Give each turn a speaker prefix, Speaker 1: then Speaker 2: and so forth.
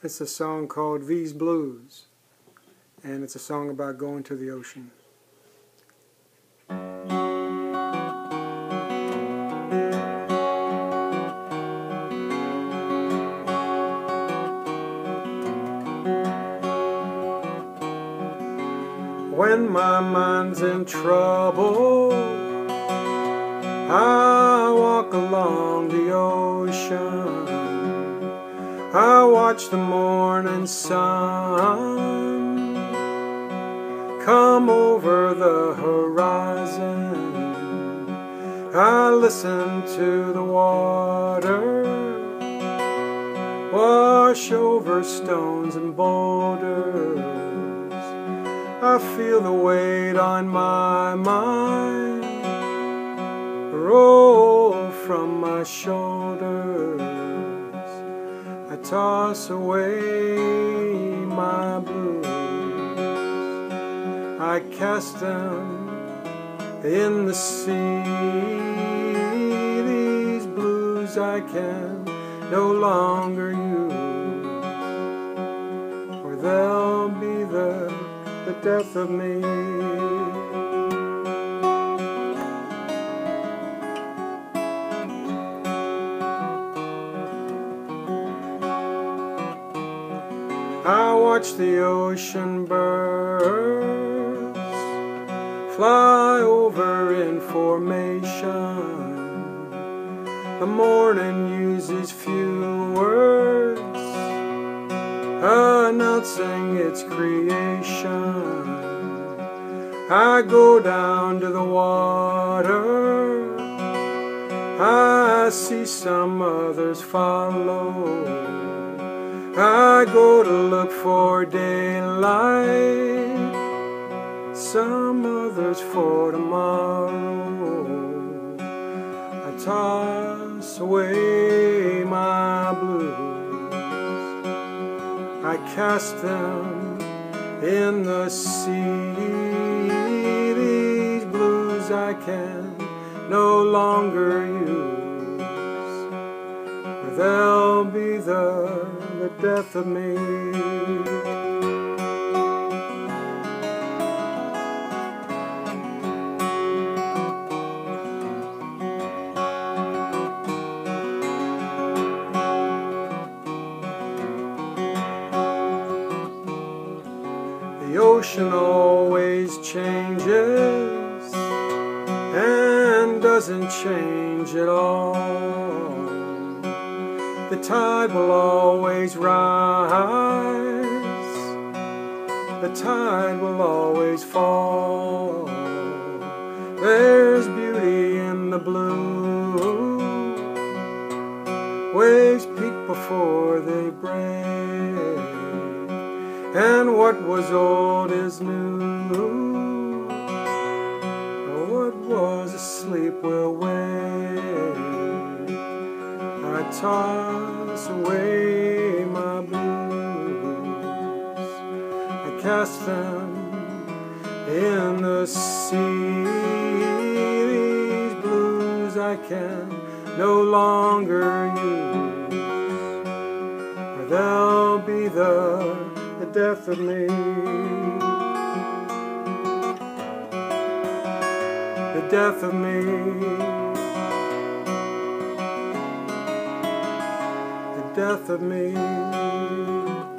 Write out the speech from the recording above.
Speaker 1: It's a song called V's Blues, and it's a song about going to the ocean. When my mind's in trouble, I walk along the ocean. I watch the morning sun come over the horizon. I listen to the water wash over stones and boulders. I feel the weight on my mind roll from my shoulders. I toss away my blues. I cast them in the sea. These blues I can no longer use, or they'll be the death of me. I watch the ocean birds fly over in formation. The morning uses few words announcing its creation. I go down to the water, I see some others follow. I go to look for daylight, some others for tomorrow. I toss away my blues. I cast them in the sea. These blues I can no longer use, or they'll be the death of me. The ocean always changes and doesn't change at all. The tide will always rise, the tide will always fall. There's beauty in the blue, waves peak before they break, and what was old is new, what was asleep will wake. I toss away my blues. I cast them in the sea. These blues I can no longer use, or they'll be the death of me. The death of me. Death of me.